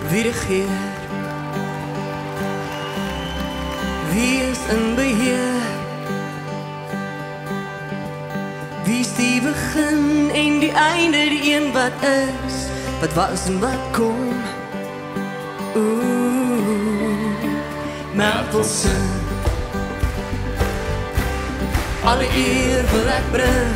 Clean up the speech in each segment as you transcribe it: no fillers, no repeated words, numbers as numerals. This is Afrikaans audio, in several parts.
Wie regeer? Wie is in beheer? Wie is die begin en die einde, die een wat is, wat was en wat kom? Mertelsen, alle eer wil ek bring.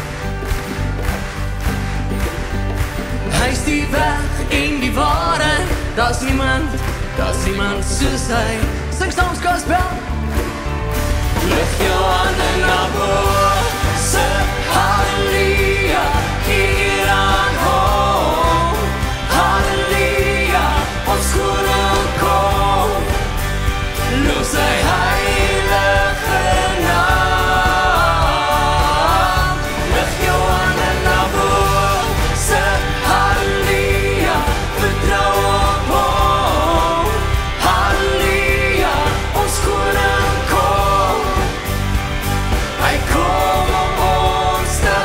Hy is die weg en die waarheid, daar's niemand soos hy. Sing soms gospel. Lift jou hande na bo, sing halleluja, hier aan hom. Halleluja, ons koning kom, loof sy heilige naam. Lift jou hande na bo, sing halleluja, vertrou op hom. Halleluja, ons koning kom, hy kom om ons te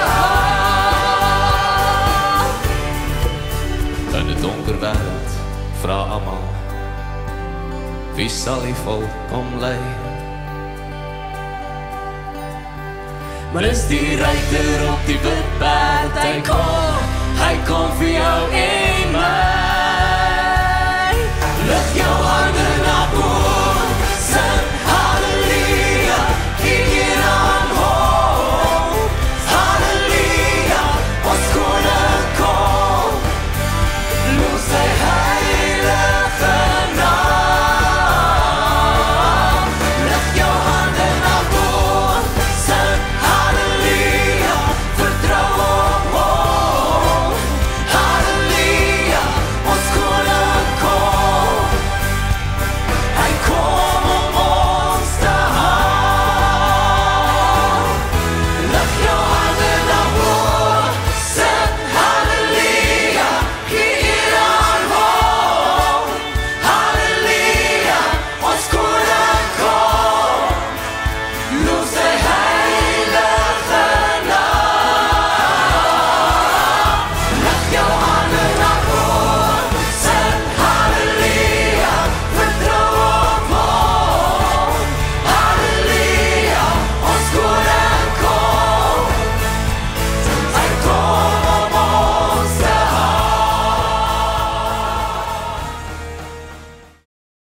haal. In die donker wêreld vra almal, wie sal die volk omlei? Maar is die ruiter op die wit